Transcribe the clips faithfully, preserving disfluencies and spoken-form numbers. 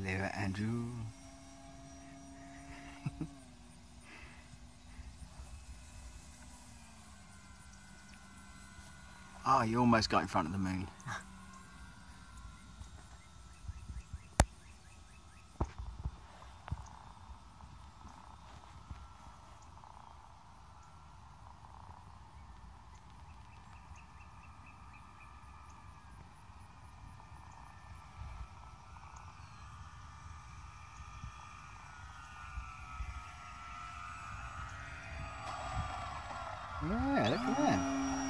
Hello, Andrew. Ah, oh, you almost got in front of the moon. Yeah, look at that.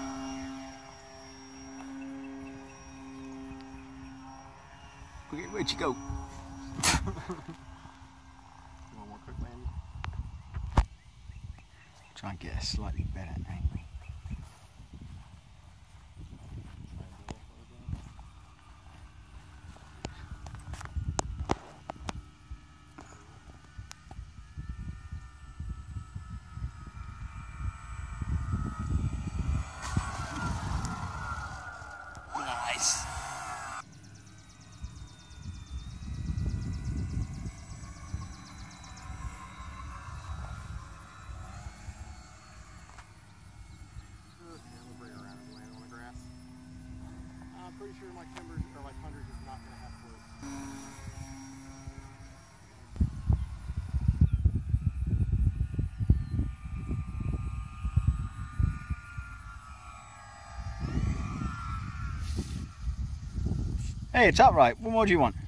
Where'd you go? You want more quick landing? Try and get a slightly better angle. Nice. I'm pretty sure like timbers or like hundreds is not going to have floats. Hey, it's upright. What more do you want?